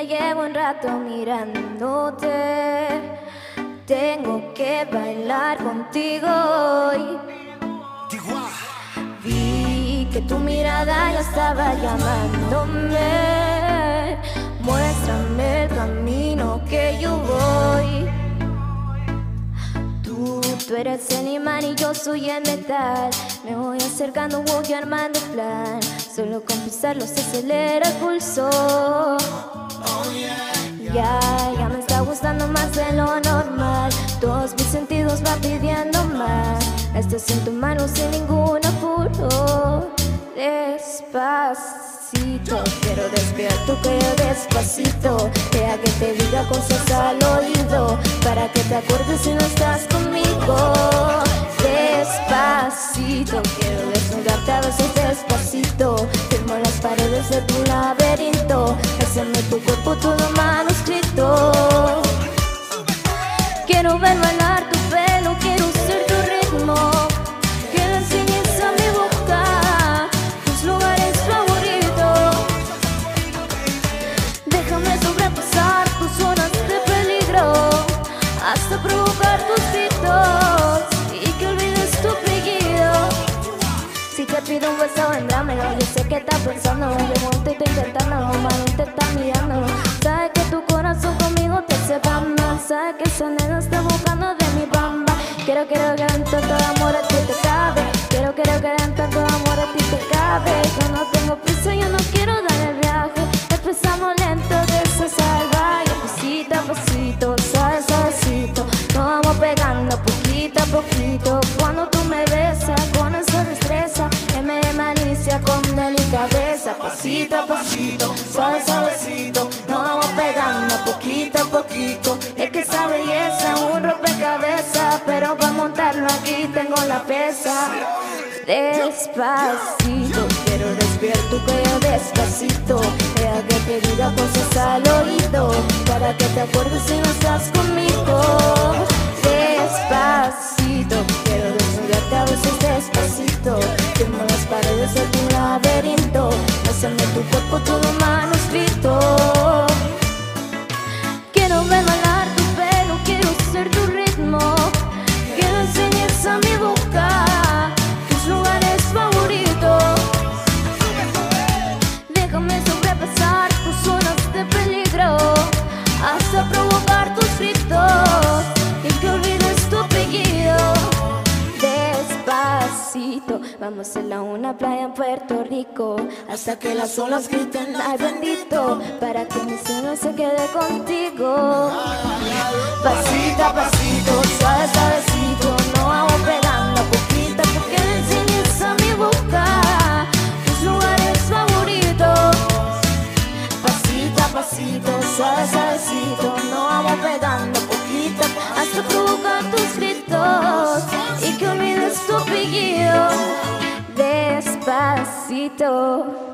ya llevo un rato mirándote. Tengo que bailar contigo hoy. Vi que tu mirada ya estaba llamándome. Muéstrame el camino que yo voy. Tú eres el imán y yo soy el metal. Me voy acercando, voy armando el plan. Solo con pisarlo se acelera el pulso. Ya me está gustando más de lo normal. Todos mis sentidos van pidiendo más. Estás en tu mano sin ningún apuro. Despacito, quiero despegar tu cuello despacito. Deja que te diga cosas al oído, para que te acuerdes si no estás conmigo. Despacito, quiero desnudarte a veces despacito. Firmo las paredes de tu laberinto. Haceme tu cuerpo todo manuscrito. Quiero ver bailar tu pelo, quiero ser tu ritmo. Que le enseñes a mi boca tus lugares favoritos. Déjame sobrepasar tus zonas de peligro, hasta provocar tus gritos y que olvides tu apellido. Si te pido un beso, vendrámelo. Yo sé que estás pensando, yo te estoy intentando, mami, te está mirando. Sabes que tu corazón conmigo te hace bamba. Sabes que esa nena está buscando de mi bamba. Quiero que en tanto amor a ti te cabe. Quiero que en tanto amor a ti te cabe. Yo no tengo prisa, yo no quiero dar el viaje. Empezamos lento, de esa salvaje. Pasito a pasito, suave, suavecito. Nos vamos pegando poquito a poquito. Cuando tú me besas con esa destreza, que me malicia con delicadeza. Pasito a pasito, suave, suavecito. Nos vamos pegando poquito a poquito. Es que esa belleza es un rompecabezas, pero para montarlo aquí tengo la pieza. Despacito, quiero respirar tu cuello despacito. Deja que te diga cosas al oído, para que te acuerdes si no estás conmigo. Despacito, quiero desnudarte a veces despacito. Firmo las paredes de tu laberinto. Haceme tu cuerpo todo manuscrito. Quiero ver bailar tu pelo, quiero ser tu ritmo. Quiero enseñes a mi boca tus lugares favoritos. Déjame sobrepasar tus zonas de peligro, hasta provocar tus gritos y que olvides tu apellido. Despacito, vamos a una playa en Puerto Rico, hasta que las olas griten ay bendito, para que mi sueño se quede contigo. Pasito a pasito, suave, suavecito. Nos vamos pegando poquito, porque le enseñes a mi boca tus lugares favoritos. Pasito a pasito, suave, suavecito. Nos vamos pegando poquito, hasta provocar tus gritos y que olvides tu apellido. Despacito.